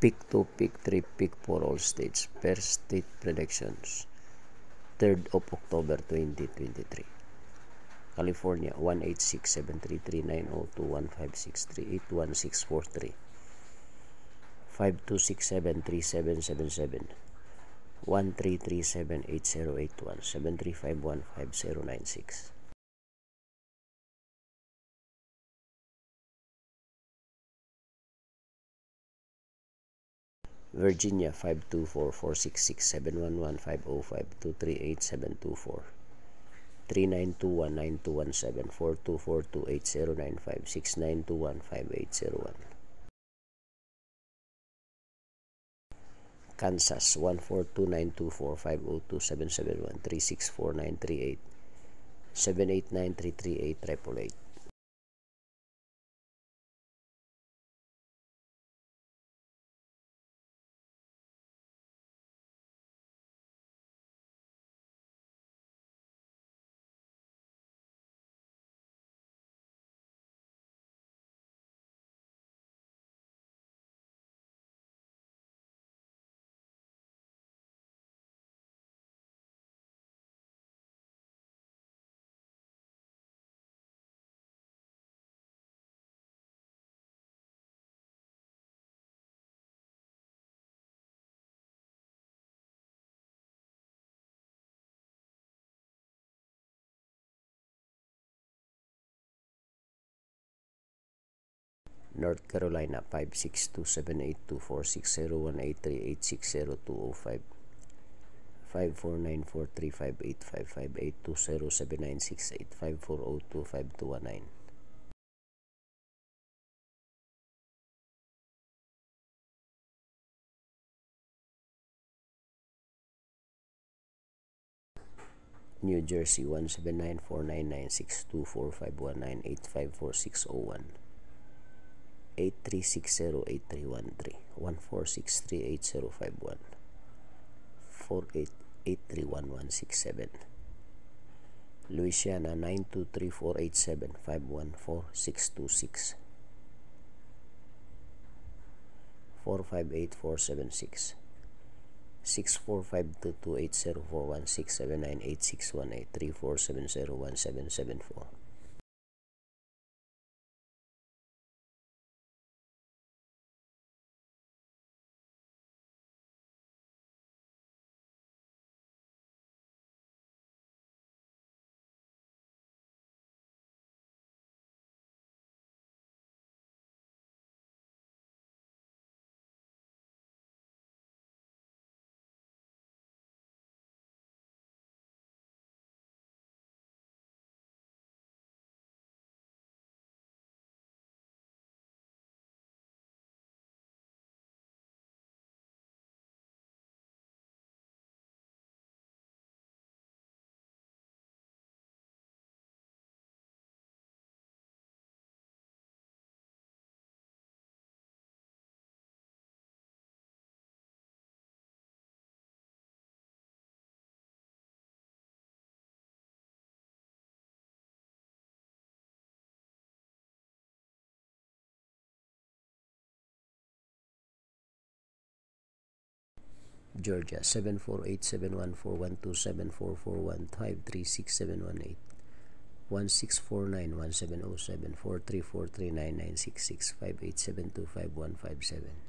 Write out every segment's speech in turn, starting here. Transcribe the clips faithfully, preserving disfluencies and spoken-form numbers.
Pick two, pick three, pick four all states. First state predictions. third of October twenty twenty-three. California one eight six seven three three nine zero two one five six three eight one six four three five two six seven three seven seven seven one three three seven eight zero eight one seven three five one five zero nine six. Virginia five two four four six six seven one one five zero five two three eight seven two four three nine two one nine two one seven four two four two eight zero nine five six nine two one five eight zero one. Kansas one four two nine two four five zero two seven seven one three six four nine three eight seven eight nine three three eight triple eight. North Carolina five six two seven eight two four six zero one eight three eight six zero two zero five five four nine four three five eight five five eight two zero seven nine six eight five four zero two five two one nine. New Jersey one seven nine four nine nine six two four five one nine eight five four six zero one eight three six zero eight three one three one four six three eight zero five one four eight eight three one one six seven. Louisiana nine two three four eight seven five one four six two six four five eight four seven six six four five two two eight zero four one six seven nine eight six one eight three four seven zero one seven seven four. Georgia seven four eight seven one four one two seven four four one five three six seven one eight one six four nine one seven zero seven four three four three nine nine six six five eight seven two five one five seven.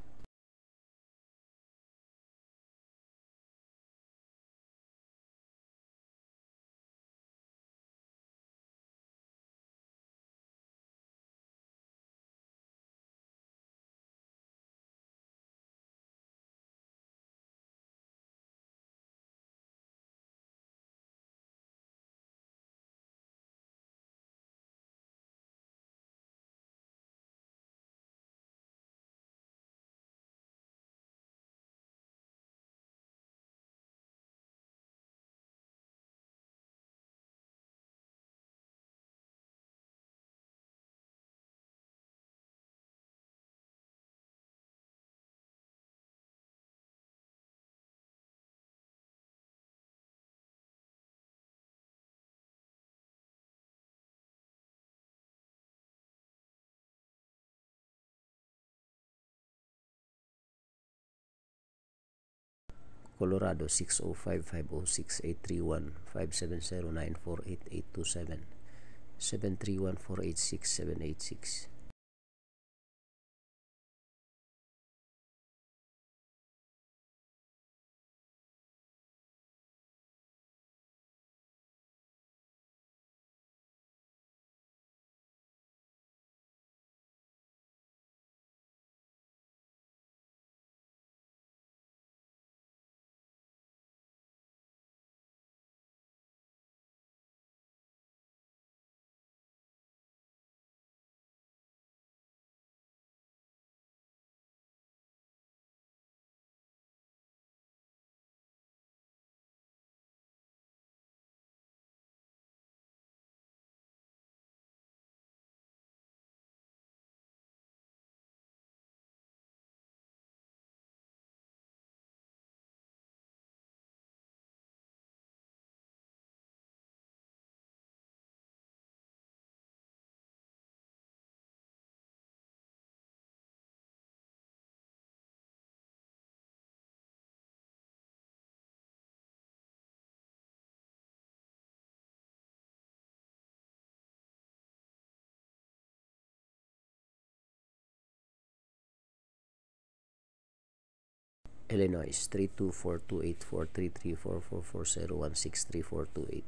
Colorado six oh five, five oh six, eight three one, five seven zero, nine four eight, eight two seven, seven three one, four eight six, seven eight six. Illinois three two four two eight four three three four four four zero one six three four two eight.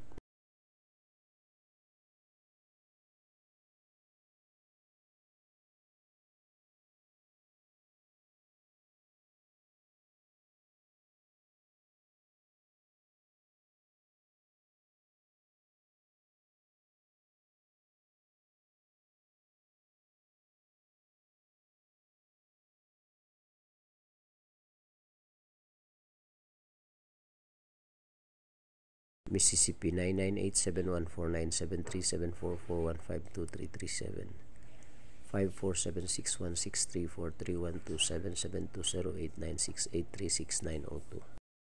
Mississippi nine nine eight seven one four nine seven three seven four four one five two three three seven, five four seven six one six three four three one two seven seven two zero eight nine six eight three six nine zero two.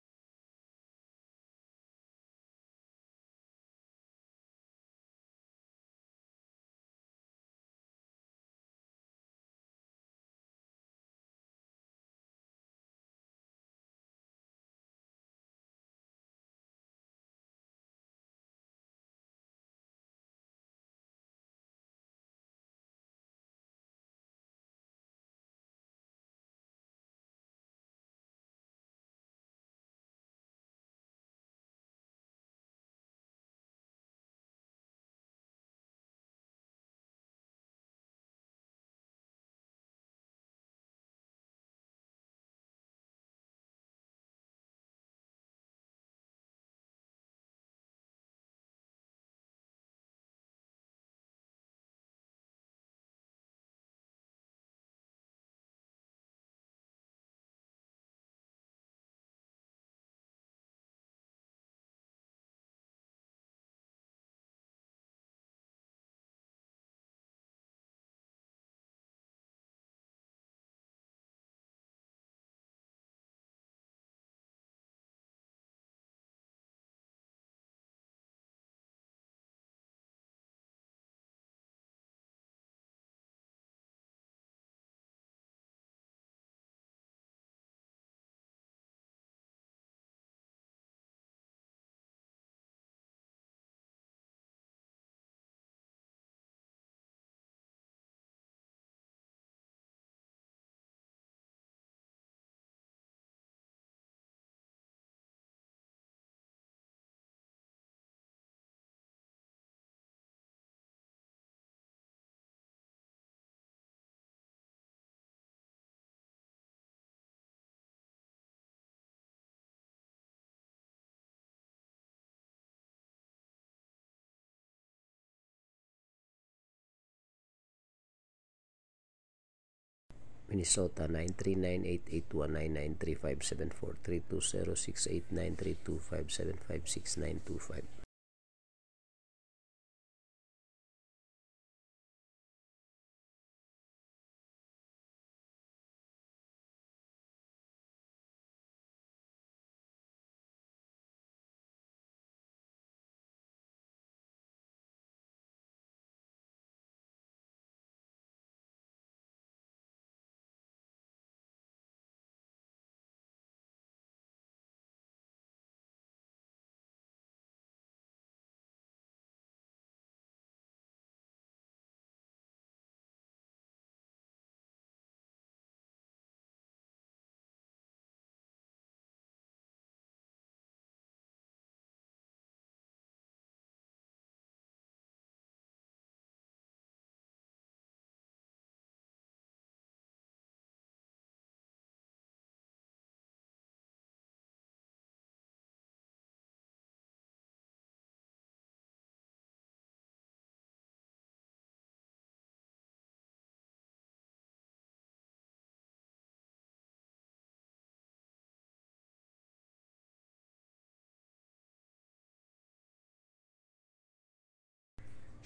Minnesota nine three nine eight eight one nine nine three five seven four three two zero six eight nine three two five seven five six nine two five.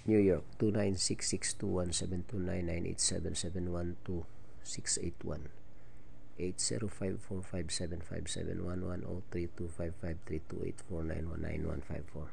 New York two nine six six two one seven two nine nine eight seven seven one two six eight one eight zero five four five seven five seven one one zero three two five five three two eight four nine one nine one five four.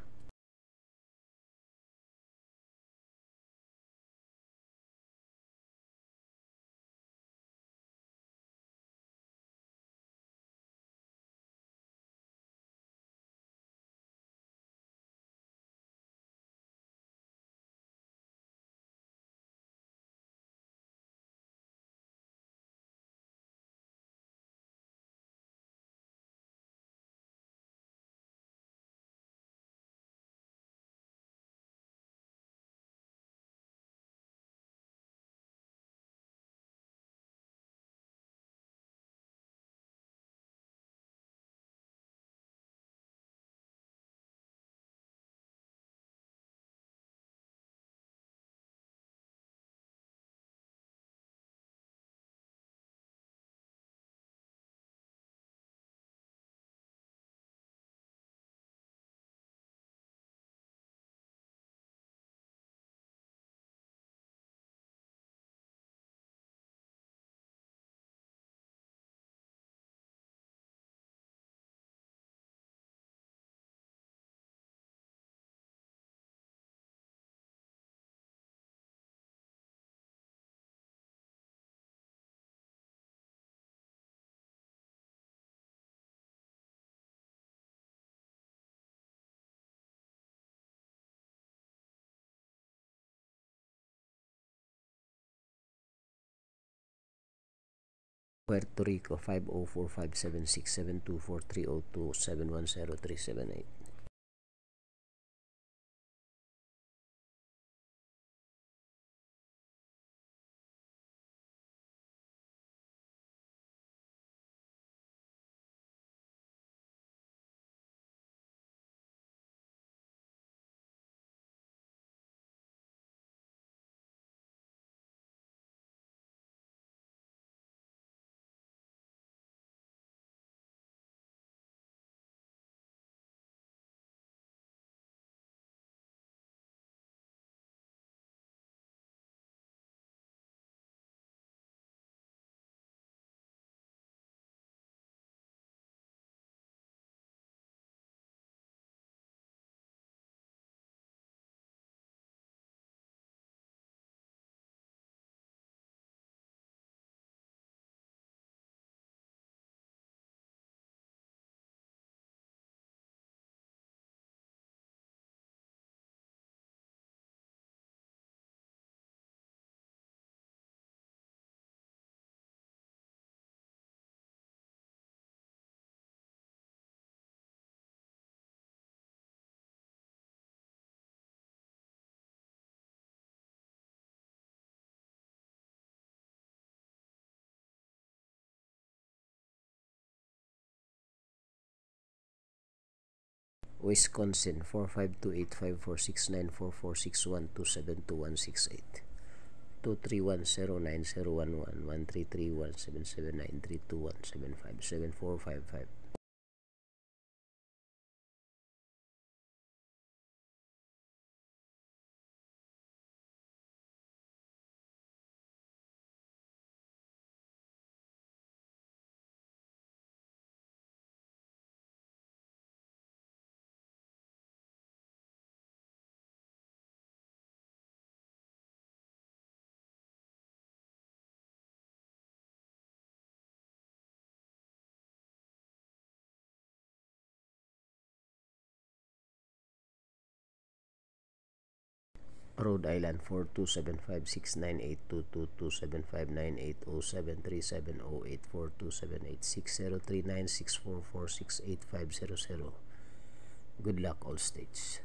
Puerto Rico five zero four five seven six seven two four three zero two seven one zero three seven eight. Wisconsin four five two eight five four six nine four four six one two seven two one six eight two three one zero nine zero one one one three three one seven seven nine three two one seven five seven four five five. Rhode Island four two seven five six nine eight two two two seven five nine eight zero seven three seven zero eight four two seven eight six zero three nine six four four six eight five zero zero. Good luck all states.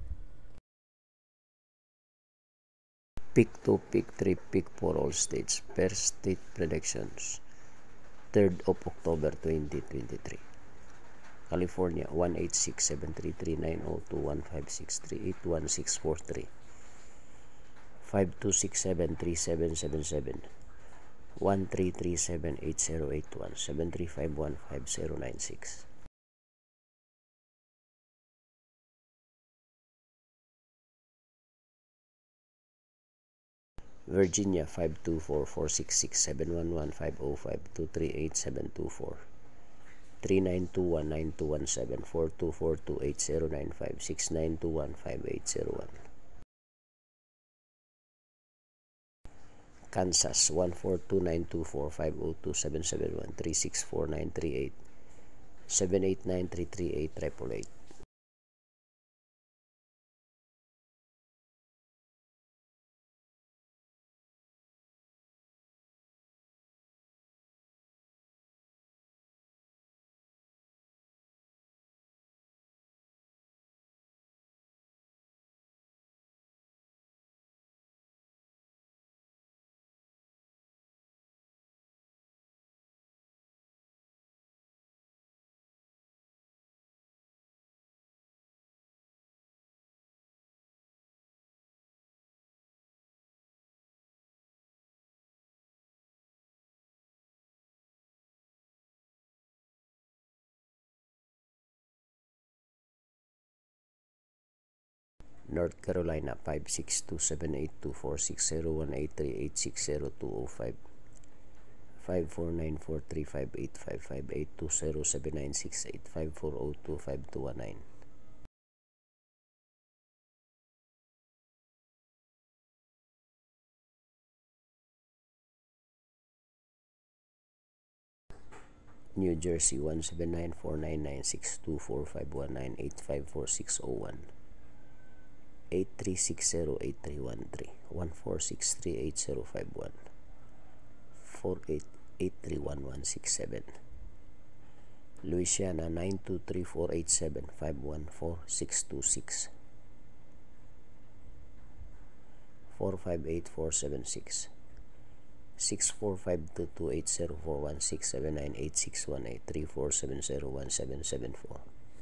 Pick two, pick three, pick four all states per state predictions. third of October twenty twenty-three. California one eight six seven three three nine zero two one five six three eight one six four three five two six seven three seven seven seven one three three seven eight zero eight one seven three five one five zero nine six. Virginia five two four, four six six, seven one one, five oh five, two three eight, seven two four, three nine two one, nine two one seven, four two four two, eight zero nine five, six nine two one, five eight zero one. Kansas one four two nine two four, five oh two seven seven one, three six four nine three eight, seven eight nine three three eight, triple eight. North Carolina five six two seven eight two four six zero one eight three eight six zero two oh five, five four nine four three five eight five five eight two zero seven nine six eight, five four oh two five two one nine. New Jersey one seven nine four nine nine six two four five one nine eight five four six oh one, eight three six zero eight three one three, one four six three eight zero five one, four eight eight three one one six seven. Louisiana nine two three four eight seven five one four six two six, four five eight four seven six, six four five two two eight zero four one six seven nine eight six one eight three four seven zero one seven seven four.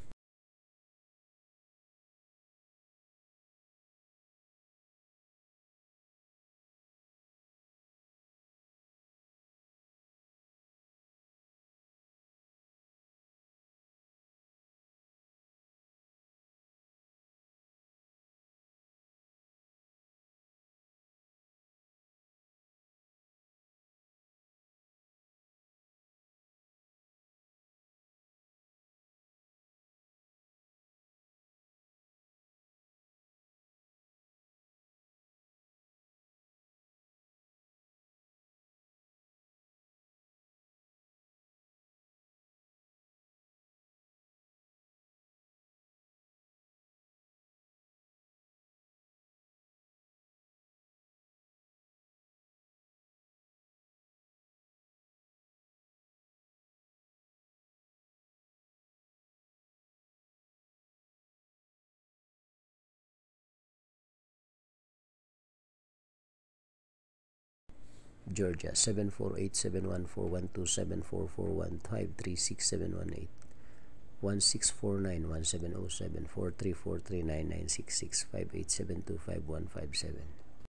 Georgia seven four eight seven one four one two seven four four one five three six seven one eight, one six four nine one seven oh seven, four three four three nine nine six six, five eight seven two five one five seven.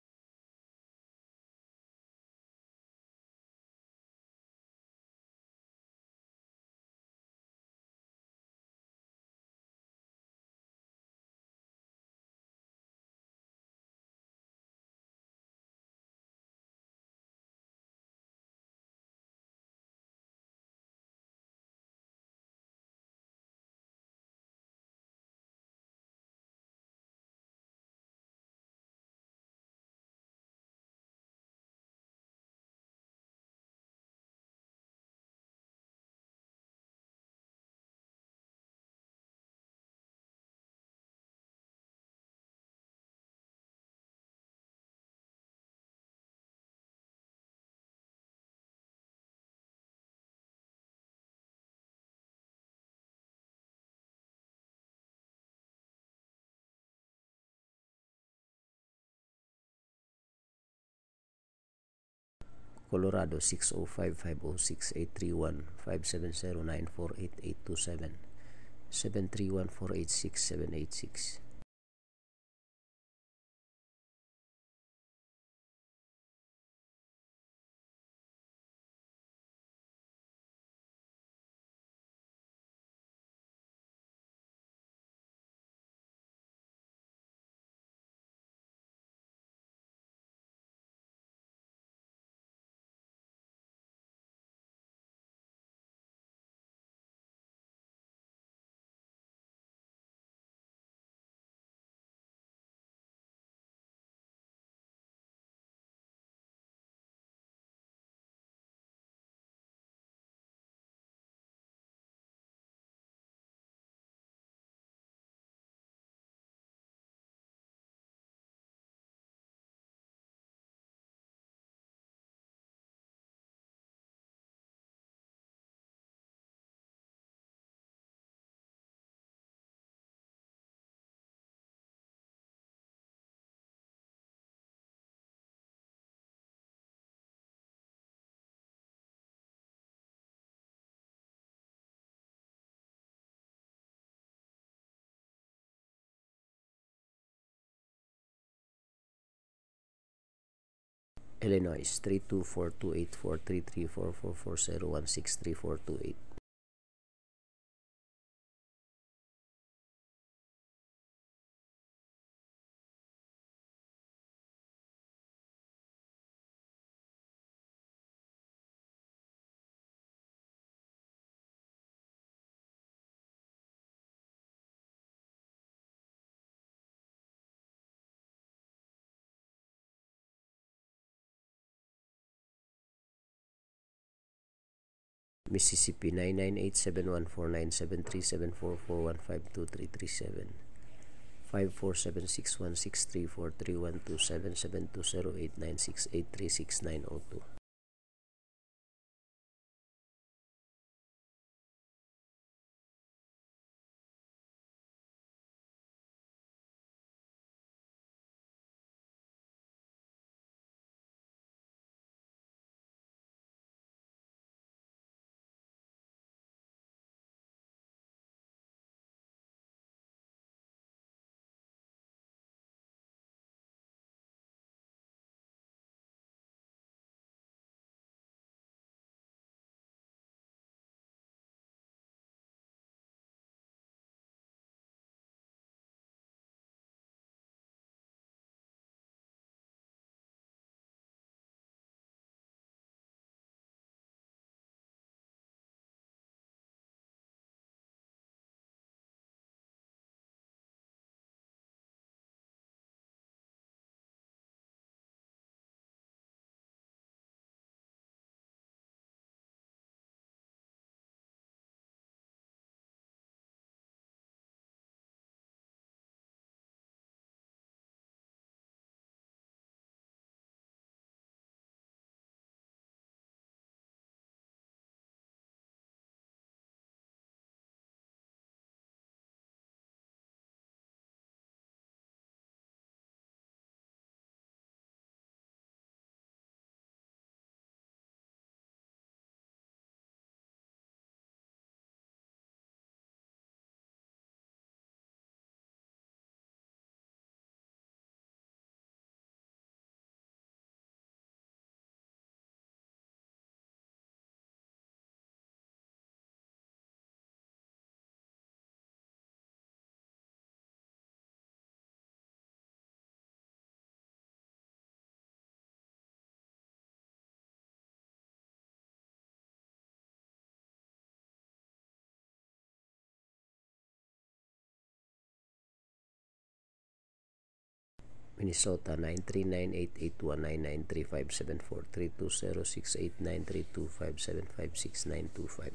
Colorado six oh five five oh six eight three one, five seven zero nine four eight eight two seven, seven three one four eight six seven eight six. Illinois three two four two eight four three three four four four zero one six three four two eight. Mississippi nine nine eight seven one four nine seven three seven four four one five two three three seven five four seven six one six three four three one two seven seven two zero eight nine six eight three six nine zero two. Minnesota nine three nine eight eight one nine nine three five seven four three two zero six eight nine three two five seven five six nine two five.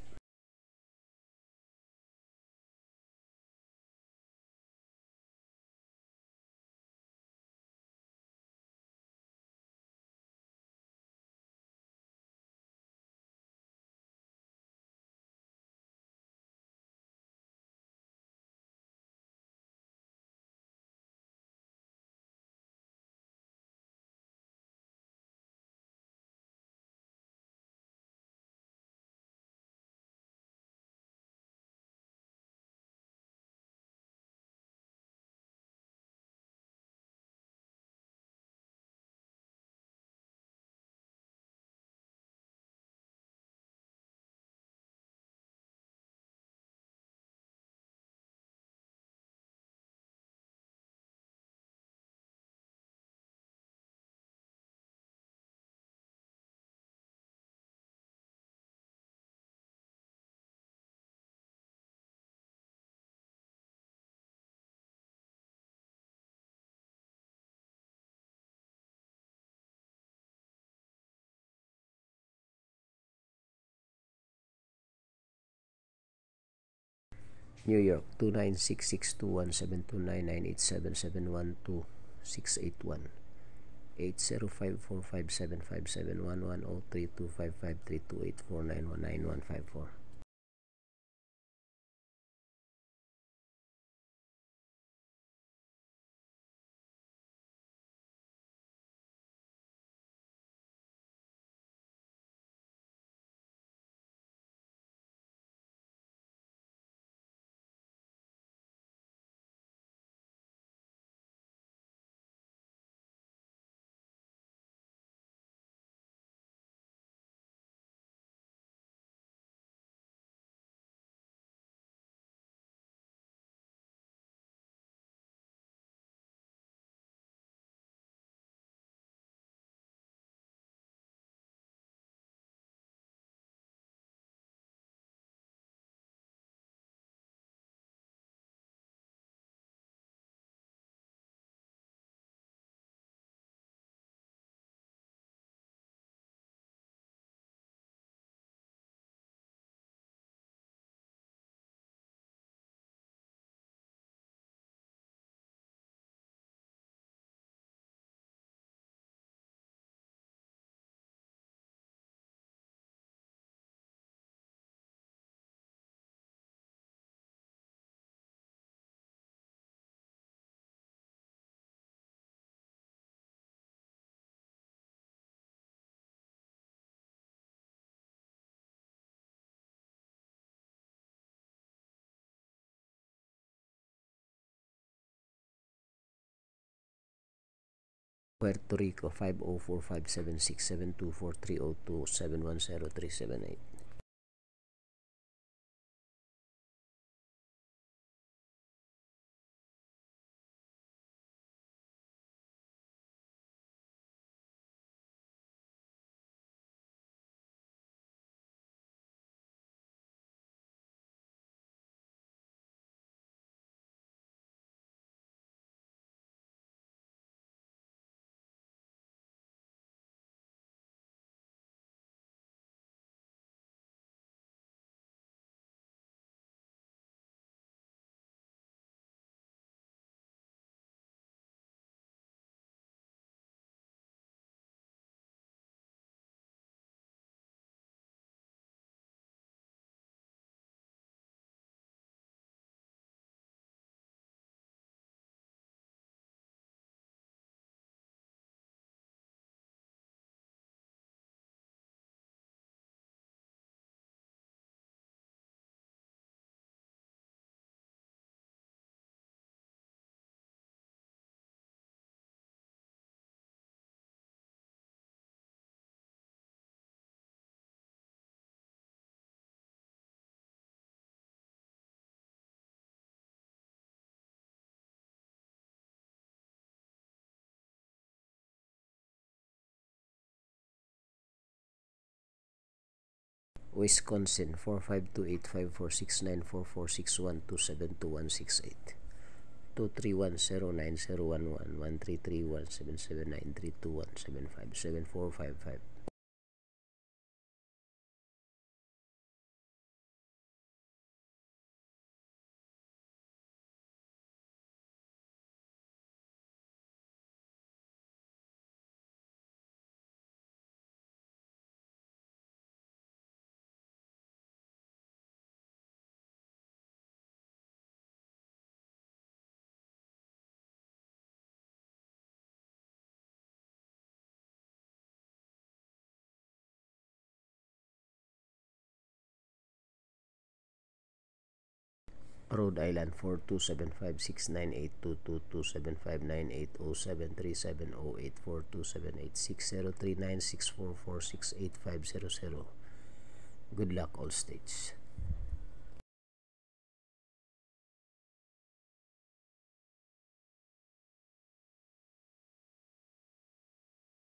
New York two nine six six two one seven two nine nine eight seven seven one two six eight one eight zero five four five seven five seven one one zero three two five five three two eight four nine one nine one five four. Puerto Rico five oh four five seven six seven two four three oh two seven one zero three seven eight. Wisconsin four five two eight five four six nine four four six one two seven two one six eight. two three one zero nine zero one one one three three one seven seven nine three two one seven five seven four five five. Rhode Island four two seven five six nine eight two two two seven five nine eight oh seven three seven oh eight four two seven eight six zero three nine six four four six eight five zero zero. Good luck all states.